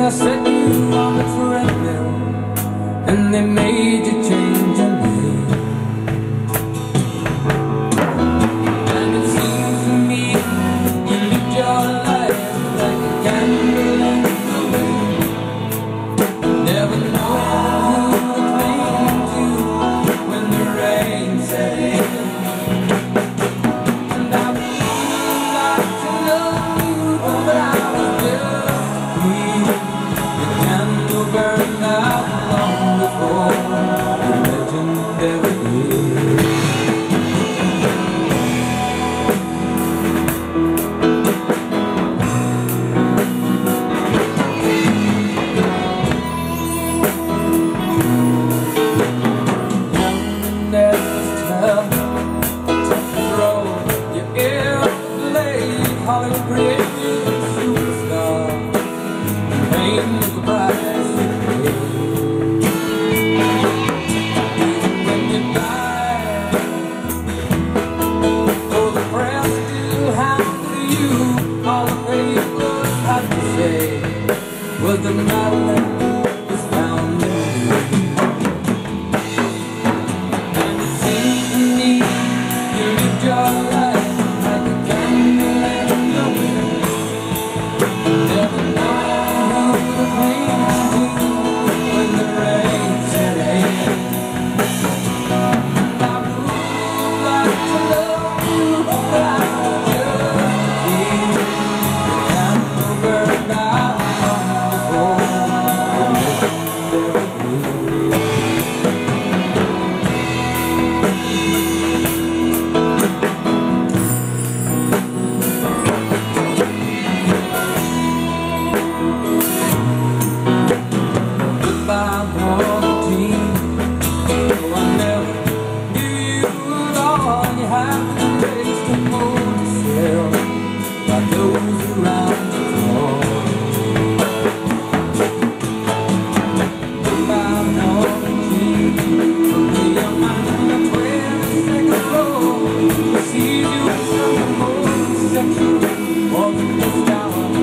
I set you on the treadmill and they made you change your name. And it seems to me you lived your life like a candle in the wind, never knowing who to cling to when the rain set in. And I would like to love you, but I was just weak. The candle burned out long before the legend ever did. Hollywood great superstar, fame is the price you pay. Even when you die, though the press still hounded you, all the papers had to say was the Madeline was found in you. And it seems to me you lived your life like a candle in the wind, never knowing who to cling to when the rain set in. And I would like to love you, but I was just a kid. The candle burned out long before the legend ever did. See you in some more section, more than just our